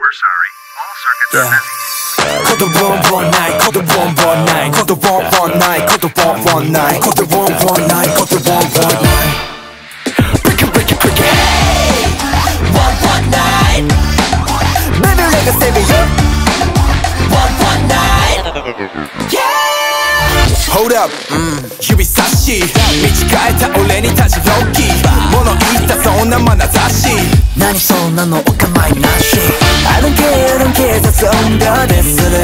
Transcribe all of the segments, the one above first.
We're sorry. All circuits are busy. Call the 119, call the 119, call the 119, call the 119, call the 119, call the 119. Break it, break it, break it. Hey, 119. Baby, like a savior. 119. Yeah. Hold up, 指差し見違えた俺に立ちロッキー物言ったそんな眼差し何そんなのお構いなし I don't care, I don't care 雑音がでする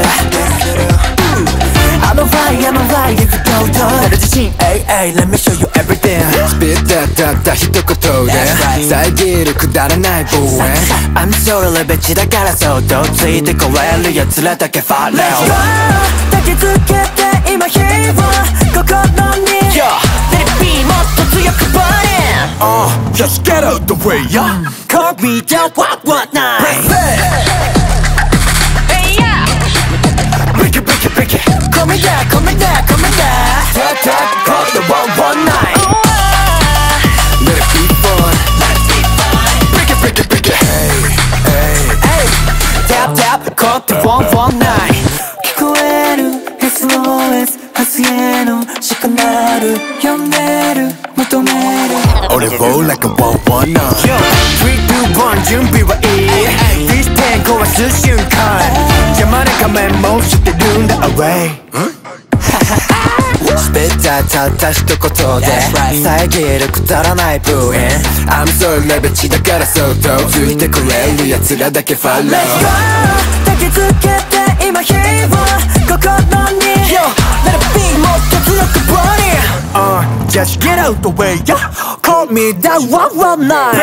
I'm a fly, I'm a fly if you don't know 俺自身 AA, let me show you everything スピッタたった一言で遮るくだらない防衛 I'm so レベチだからそっとついてこれる奴らだけファレル Let's go 焚きつけて今火を心に Yeah, let it be もっと強く burning Just get out the way, yeah Call me the 119 Press it Hey, yeah Break it, break it, break it Call me that, call me that, call me that Tap, tap, call the 119 Let it be fun Let it be fun Break it, break it, break it Hey, hey, hey Tap, tap, call the 119聞こえる SOS 明日へのしかなる呼んでる求める俺を like a 119 Yo, 3, 2, 1準備はいい This 10壊す瞬間邪魔な仮面も知ってるんだ Away スピッターたった一言で遮るくだらないブーイン I'm so レベチだからそっとついてくれる奴らだけ Follow Let's go 焚きつけて今火を心に Yo, let it be もっと強く burning Just get out the way, yeah Call me that 119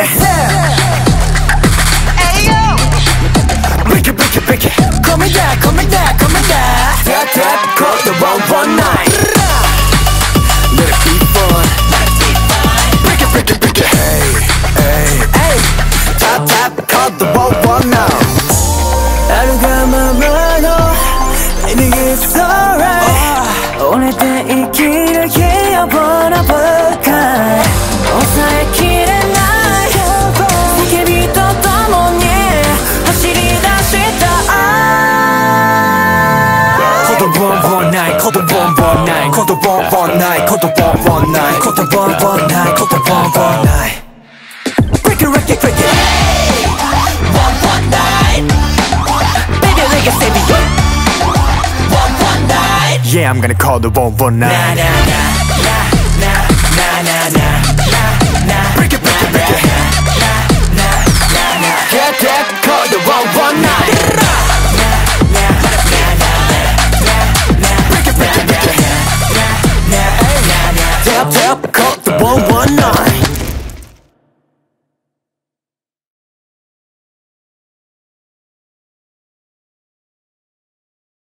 Hey yo Break it, break it, break it Call me that, call me that, call me that Tap, tap, call the 119 Let it be fun Let it be fun Break it, break it, break it Hey, hey, hey Tap, tap, call the 119あるがままの Baby, it's alright 折れて生きる日をぼらばか抑えきれない叫びと共に走り出したCall the 119 Call the 119 Call the 119 Call the 119 Call the 119 Call the 119 Break it, break it, break it Hey 119 Baby, like a savior 119 Yeah, I'm gonna call the 119 Nah, nah, nah